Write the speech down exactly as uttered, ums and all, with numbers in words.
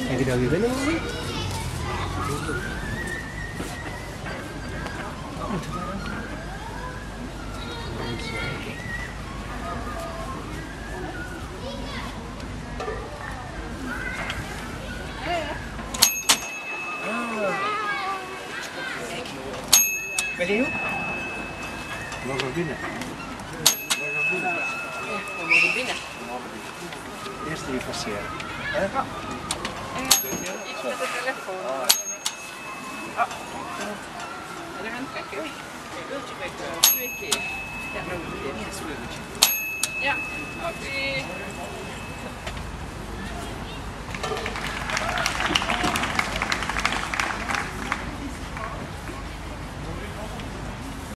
Heb je daar weer binnen mogen? Ben je hier? We mogen binnen. We mogen binnen. We mogen binnen. Eerst hier passeren. Hè? Ja. Iets met de telefoon. Ah. We gaan kijken. Een uurtje weg, twee keer. Ja, nog een keer. Ja, sleutje. Ja, oké.